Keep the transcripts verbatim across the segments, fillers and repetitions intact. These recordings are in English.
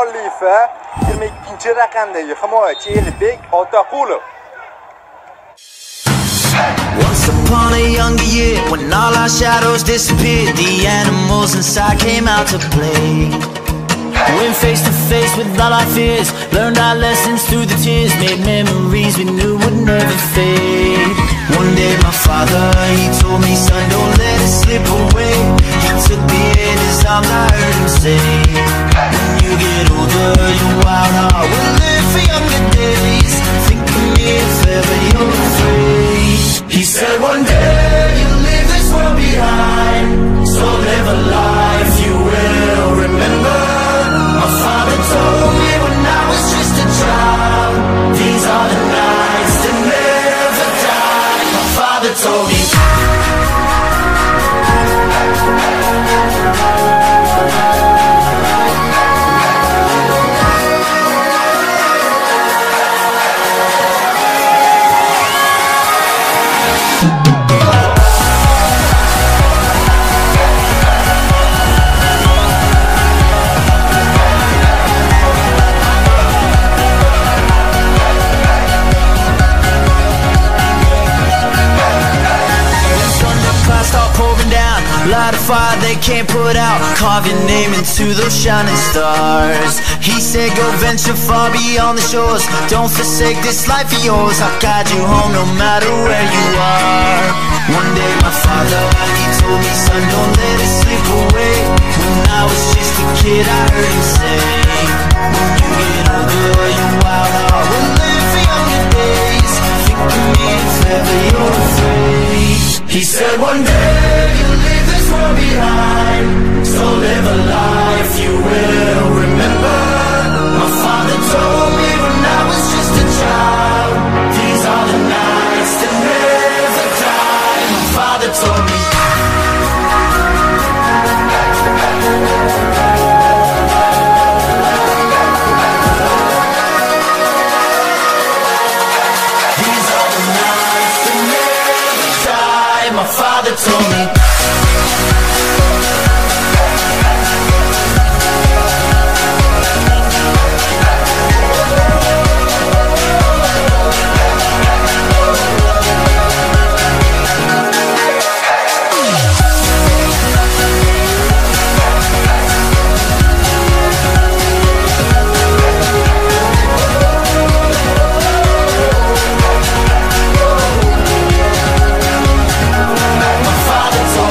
muallifi yigirma ikkinchi raqamdagi himoyachi Elbek Otaqulov. Once upon a younger year, when all our shadows disappeared, the animals inside came out to play. Went face to face with all our fears, learned our lessons through the tears, made memories we knew would never fade. One day my father, he told me, son, don't let it slip away. He took me in his arms, I heard him say, when you get older, your wild heart will live for younger days. Think of me if ever you're afraid. He said one day you'll leave this world behind, so live a life you will remember. My father told me when I was just a child, these are the nights that never die. My father told me. Light a fire they can't put out, carve your name into those shining stars. He said go venture far beyond the shores, don't forsake this life of yours. I'll guide you home no matter where you are. One day my father, he told me, son, don't let it slip away. When I was just a kid I heard him say, when you get older your wild heart will live for younger days. Think of me if ever you're afraid. He said one day you'll leave this world behind, so live a life you will remember. My father told me when I was just a child, these are the nights that never die. My father told me. These are the nights that never die. My father told me. My father told me.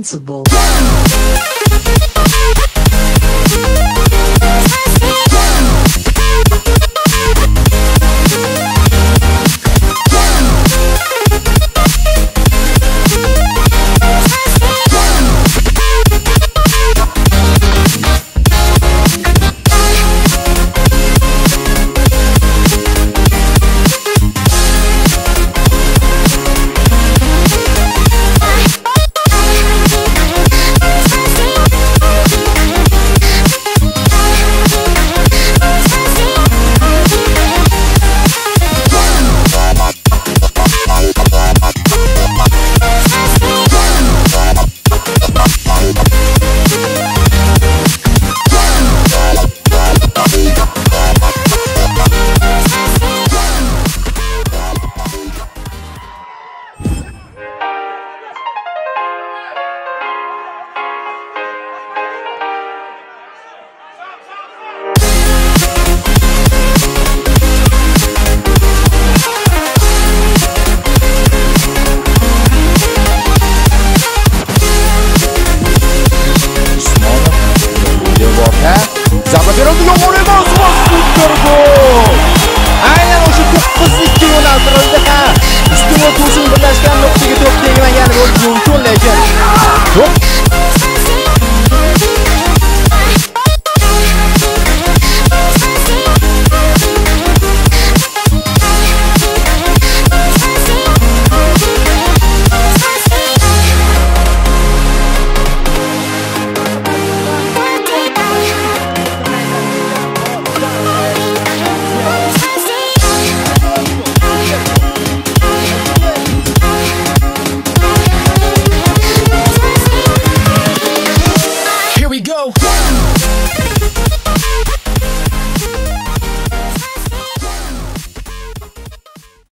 invincible.